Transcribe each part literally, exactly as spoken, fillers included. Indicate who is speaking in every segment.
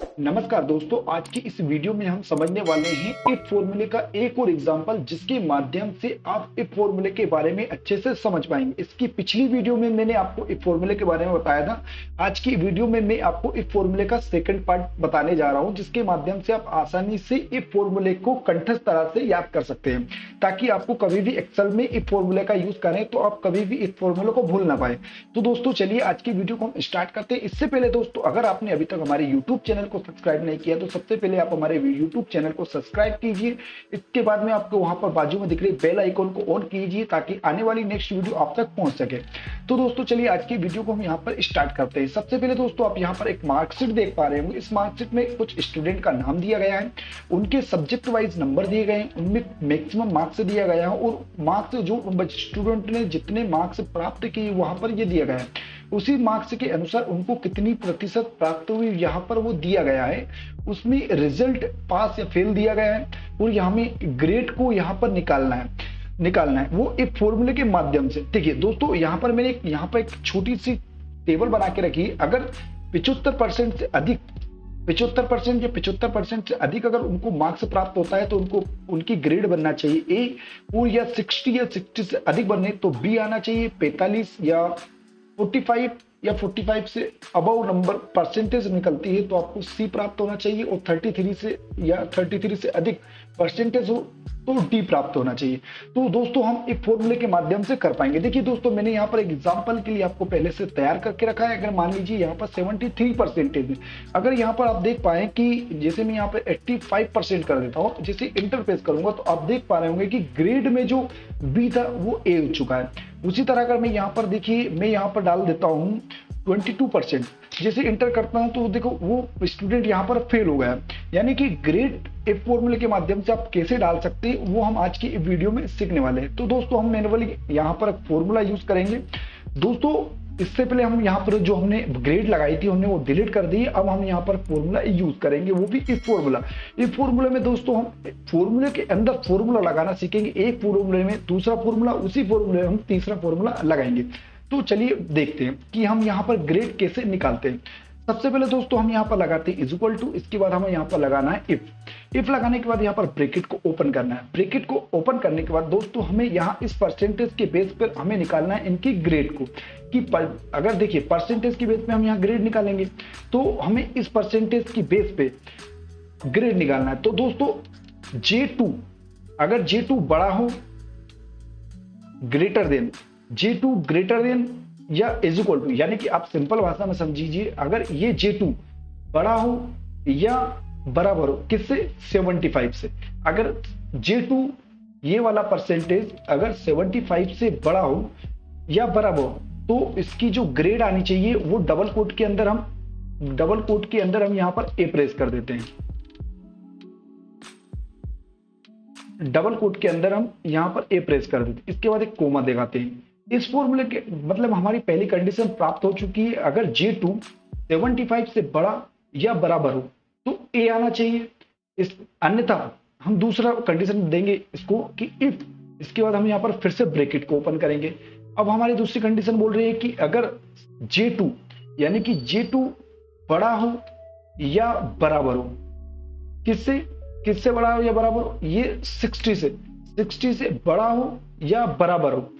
Speaker 1: नमस्कार दोस्तों, आज की इस वीडियो में हम समझने वाले हैं इफ फॉर्मूले का एक और एग्जांपल, जिसके माध्यम से आप इफ फॉर्मूले के बारे में अच्छे से समझ पाएंगे। इसकी पिछली वीडियो में मैंने आपको इफ फॉर्मूले के बारे में बताया था। आज की वीडियो में मैं आपको इफ फॉर्मूले का सेकंड पार्ट बताने जा रहा हूं, जिसके माध्यम से आप आसानी से इफ फॉर्मूले को कंठस्थ तरह से याद कर सकते हैं, ताकि आपको कभी भी एक्सेल में इफ फॉर्मूले का यूज करें तो आप कभी भी इफ फॉर्मूले को भूल ना पाए। तो दोस्तों चलिए आज की वीडियो को हम स्टार्ट करते हैं। इससे पहले दोस्तों, अगर आपने अभी तक हमारे यूट्यूब चैनल को सब्सक्राइब नहीं किया तो सबसे पहले आप हमारे यूट्यूब चैनल को सब्सक्राइब कीजिए। इसके बाद में आपको वहां पर बाजू में दिख रही बेल आइकन को ऑन कीजिए, ताकि आने वाली नेक्स्ट वीडियो आप तक पहुंच सके। तो दोस्तों चलिए आज की वीडियो को हम यहाँ पर स्टार्ट करते हैं। सबसे पहले दोस्तों, आप यहाँ पर एक मार्कशीट देख पा रहे होंगे। इस मार्कशीट में कुछ स्टूडेंट का नाम दिया गया है, उनके सब्जेक्ट वाइज नंबर दिए गए हैं, उनमें मैक्सिमम मार्क्स दिया गया है और मार्क्स जो स्टूडेंट ने जितने मार्क्स प्राप्त किए वहां पर ये दिया गया है। उसी मार्क्स के अनुसार उनको कितनी प्रतिशत प्राप्त हुई यहाँ पर वो दिया गया है। उसमें रिजल्ट पास या फेल दिया गया है और यहाँ में ग्रेड को यहाँ पर निकालना है निकालना है वो एक फॉर्मूले के माध्यम से। देखिए दोस्तों, यहाँ पर मैंने यहाँ पर एक छोटी सी टेबल बना के रखी है। अगर पिछहत्तर परसेंट से अधिक पिछहत्तर परसेंट या पिछहत्तर परसेंट से अधिक अगर उनको मार्क्स प्राप्त होता है तो उनको उनकी ग्रेड बनना चाहिए ए, और या साठ या साठ से अधिक बनने तो बी आना चाहिए। पैंतालीस या पैंतालीस या पैंतालीस से अबव नंबर परसेंटेज निकलती है तो आपको सी प्राप्त होना चाहिए, और तैंतीस से या तैंतीस से अधिक परसेंटेज हो तो डी प्राप्त होना चाहिए। तो दोस्तों हम एक फॉर्मूले के माध्यम से कर पाएंगे। देखिए दोस्तों, मैंने यहाँ पर एक एग्जांपल के लिए आपको पहले से तैयार करके रखा है। अगर मान लीजिए यहाँ पर तिहत्तर परसेंटेज है, अगर यहाँ पर आप देख पाए कि जैसे मैं यहाँ पर पचासी परसेंट कर देता हूँ, जैसे इंटरफेस करूंगा तो आप देख पा रहे होंगे कि ग्रेड में जो बी था वो ए हो चुका है। उसी तरह अगर मैं यहाँ पर देखिए मैं यहाँ पर डाल देता हूँ बाईस परसेंट, जैसे इंटर करता हूं तो देखो वो स्टूडेंट यहाँ पर फेल हो गया। यानी कि ग्रेड इफ फॉर्मूले के माध्यम से आप कैसे डाल सकते हैं वो हम आज की वीडियो में सीखने वाले हैं। तो दोस्तों हम मैनुअली यहाँ पर फॉर्मूला यूज करेंगे। दोस्तों इससे पहले हम यहाँ पर जो हमने ग्रेड लगाई थी हमने वो डिलीट कर दी। अब हम यहाँ पर फॉर्मूला यूज करेंगे, वो भी इफ फॉर्मूला। इफ फॉर्मूले में दोस्तों हम फॉर्मूले के अंदर फॉर्मूला लगाना सीखेंगे। एक फॉर्मूले में दूसरा फॉर्मूला, उसी फॉर्मूले में हम तीसरा फॉर्मूला लगाएंगे। तो चलिए देखते हैं कि हम यहाँ पर ग्रेड कैसे निकालते हैं। सबसे पहले दोस्तों हम यहाँ पर लगाते हैं इज इक्वल टू, इसके बाद हमें यहाँ पर लगाना है इफ। इफ लगाने के बाद यहाँ पर ब्रैकेट को ओपन करना है। ब्रैकेट को ओपन करने के बाद दोस्तों हमें यहाँ इस परसेंटेज के बेस पर हमें निकालना है इनकी ग्रेड को, कि पर, अगर देखिए परसेंटेज की बेस पे हम यहाँ ग्रेड निकालेंगे तो हमें इस परसेंटेज की बेस पे ग्रेड निकालना है। तो दोस्तों जे टू, अगर जे टू बड़ा हो greater than J two greater than या इज इक्वल टू, यानी कि आप सिंपल भाषा में समझिए, अगर ये जे टू बड़ा हो या बराबर हो किससे, पचहत्तर से। अगर जे टू ये वाला परसेंटेज अगर पचहत्तर से बड़ा हो या बराबर हो तो इसकी जो ग्रेड आनी चाहिए वो डबल कोट के अंदर हम डबल कोट के अंदर हम यहां पर ए प्रेस कर देते हैं। डबल कोट के अंदर हम यहां पर ए प्रेस कर देते हैं। इसके बाद एक कोमा दिखाते हैं। इस फॉर्मूले के मतलब हमारी पहली कंडीशन प्राप्त हो चुकी है। अगर जे टू पचहत्तर से बड़ा या बराबर हो तो ए आना चाहिए। इस अन्यथा हम दूसरा कंडीशन देंगे इसको कि इफ, इसके बाद हम यहां पर फिर से ब्रैकेट को ओपन करेंगे। अब हमारी दूसरी कंडीशन बोल रही है कि अगर जे टू यानी कि जे टू बड़ा हो या बराबर हो किससे किससे बड़ा हो या बराबर हो, ये साठ से साठ से बड़ा हो या बराबर हो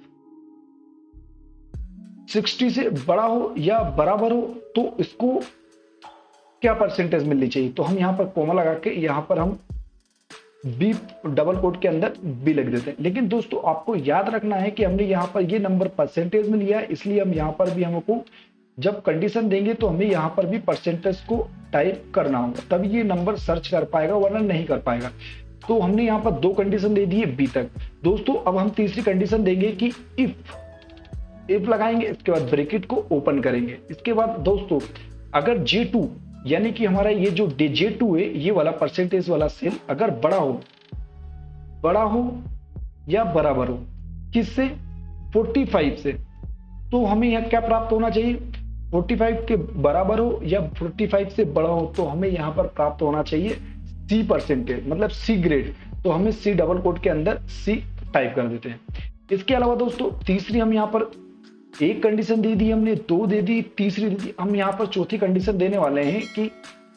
Speaker 1: साठ से बड़ा हो या बराबर हो तो इसको क्या परसेंटेज मिलनी चाहिए। तो हम यहां पर कोमा लगा के यहां पर हम बी डबल कोट के अंदर बी लिख देते हैं। लेकिन दोस्तों आपको याद रखना है कि हमने यहां पर ये नंबर परसेंटेज में लिया है, इसलिए हम यहां पर भी हमको जब कंडीशन देंगे तो हमें यहां पर भी परसेंटेज को टाइप करना होगा, तब ये नंबर सर्च कर पाएगा, वरना नहीं कर पाएगा। तो हमने यहां पर दो कंडीशन दे दी है बी तक। दोस्तों अब हम तीसरी कंडीशन देंगे कि इफ इफ लगाएंगे, इसके बाद ब्रैकेट को ओपन करेंगे। इसके बाद दोस्तों अगर जे टू यानी कि हमारा ये जो जे टू है ये वाला परसेंटेज वाला सेल अगर बड़ा हो बड़ा हो या बराबर हो किससे, पैंतालीस से, तो हमें यह क्या प्राप्त होना चाहिए, पैंतालीस के बराबर हो या पैंतालीस से बड़ा हो तो हमें यहां पर प्राप्त होना चाहिए सी परसेंटेज, मतलब सी ग्रेड। तो हमें सी डबल कोट के अंदर सी टाइप कर देते हैं। इसके अलावा दोस्तों तीसरी हम यहां पर एक कंडीशन दे दी हमने, दो दे दी, तीसरी दे दी। हम यहाँ पर चौथी कंडीशन देने वाले हैं कि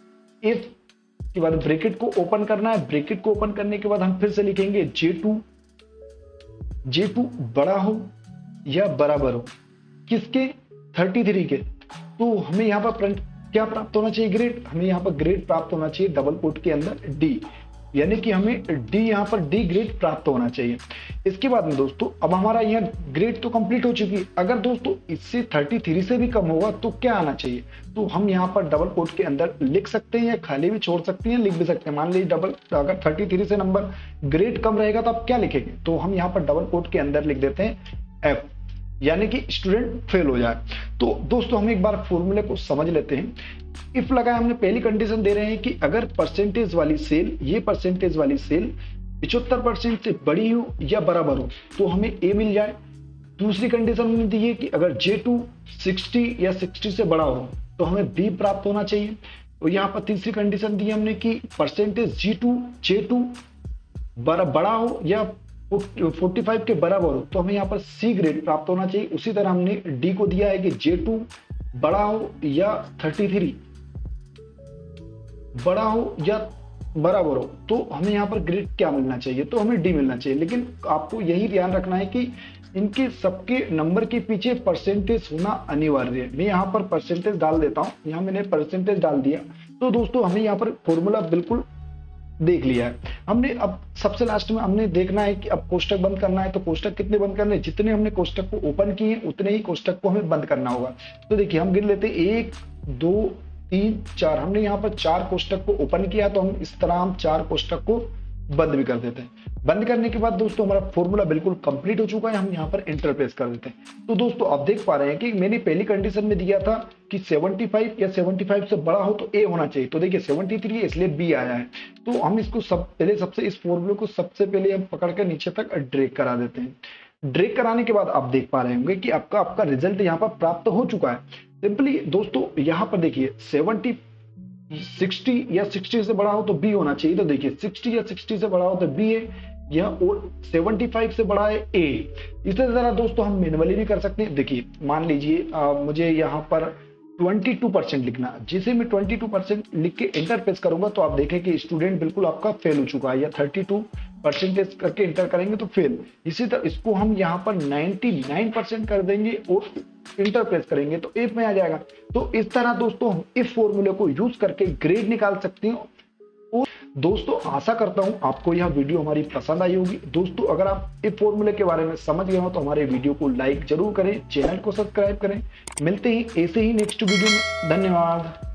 Speaker 1: इफ के बाद ब्रैकेट को ओपन करना है। ब्रैकेट को ओपन करने के बाद हम फिर से लिखेंगे जे टू, जे टू बड़ा हो या बराबर हो किसके, थर्टी थ्री के। तो हमें यहाँ पर क्या प्राप्त होना चाहिए, ग्रेड। हमें यहाँ पर ग्रेड प्राप्त होना चाहिए डबल कोट के अंदर डी, यानी कि हमें डी यहाँ पर डी ग्रेड प्राप्त होना चाहिए। इसके बाद में दोस्तों अब हमारा यहाँ ग्रेड तो कंप्लीट हो चुकी है। अगर दोस्तों इससे तैंतीस से भी कम होगा तो क्या आना चाहिए, तो हम यहाँ पर डबल कोट के अंदर लिख सकते हैं या खाली भी छोड़ सकते हैं, लिख भी सकते हैं। मान लीजिए डबल अगर तैंतीस से नंबर ग्रेड कम रहेगा तो आप क्या लिखेंगे, तो हम यहाँ पर डबल कोट के अंदर लिख देते हैं एफ, यानी कि स्टूडेंट फेल हो जाए। तो दोस्तों हम एक बार फॉर्मूले को समझ लेते हैं। इफ लगाया हमने, पहली कंडीशन दे रहे हैं कि अगर परसेंटेज वाली सेल, ये परसेंटेज वाली सेल पचहत्तर परसेंट से बड़ी हो या बराबर हो तो हमें ए मिल जाए। दूसरी कंडीशन हमने दी है कि अगर जे टू साठ या साठ से बड़ा हो तो हमें बी प्राप्त होना चाहिए। और यहाँ पर तीसरी कंडीशन दी हमने कि percentage G two J two बड़ा हो या पैंतालीस के बराबर हो तो हमें यहाँ पर सी ग्रेड प्राप्त होना चाहिए। उसी तरह हमने डी को दिया है कि जे टू बड़ा हो या तैंतीस बड़ा हो या बराबर हो तो हमें यहाँ पर ग्रेड क्या मिलना चाहिए, तो हमें डी मिलना चाहिए। लेकिन आपको यही ध्यान रखना है कि इनके सबके नंबर के पीछे परसेंटेज होना अनिवार्य है। मैं यहाँ पर परसेंटेज डाल देता हूँ, यहाँ मैंने परसेंटेज डाल दिया। तो दोस्तों हमें यहाँ पर फॉर्मूला बिल्कुल देख लिया है हमने। अब सबसे लास्ट में हमने देखना है कि अब कोष्टक बंद करना है, तो कोष्टक कितने बंद करने हैं, जितने हमने कोष्टक को ओपन किए उतने ही कोष्टक को हमें बंद करना होगा। तो देखिए हम गिन लेते हैं, एक दो तीन चार, हमने यहाँ पर चार कोष्टक को ओपन किया तो हम इस तरह हम चार कोष्टक को बंद भी कर देते हैं। बंद करने के बाद दोस्तों हमारा फॉर्मूला बिल्कुल कंप्लीट हो चुका है, हम यहाँ पर एंटर प्रेस कर देते हैं। तो दोस्तों आप देख पा रहे हैं कि मैंने पहली कंडीशन में दिया था कि पचहत्तर या पचहत्तर से बड़ा हो तो ए होना चाहिए, तो देखिए तिहत्तर है इसलिए बी आया है। तो हम इसको सब पहले सबसे इस फॉर्मूले को सबसे पहले हम पकड़ कर नीचे तक ड्रैग करा देते हैं। ड्रैग कराने के बाद आप देख पा रहे होंगे कि आपका आपका रिजल्ट यहाँ पर प्राप्त हो चुका है। सिंपली दोस्तों यहाँ पर देखिए सत्तर साठ या साठ से बड़ा हो तो बी होना चाहिए, तो देखिए साठ या साठ से बड़ा हो तो बी है, यह और पचहत्तर से बड़ा है ए। इसी तरह दोस्तों हम मैन्युअली भी कर सकते हैं। देखिए मान लीजिए मुझे यहाँ पर बाईस परसेंट लिखना, जिसे मैं बाईस परसेंट लिख के एंटर प्रेस करूंगा तो आप देखें कि स्टूडेंट बिल्कुल आपका फेल हो चुका है, या बत्तीस परसेंटेज करके एंटर करेंगे तो फेल। इसी तरह इसको हम यहाँ पर निन्यानवे परसेंट कर देंगे और इंटर प्रेस करेंगे तो एफ में आ जाएगा। तो इस तरह दोस्तों हम इस फॉर्मूले को यूज करके ग्रेड निकाल सकते हैं। और दोस्तों आशा करता हूं आपको यह वीडियो हमारी पसंद आई होगी। दोस्तों अगर आप इस फॉर्मूले के बारे में समझ गए हो तो हमारे वीडियो को लाइक जरूर करें, चैनल को सब्सक्राइब करें। मिलते ही ऐसे ही नेक्स्ट वीडियो में, धन्यवाद।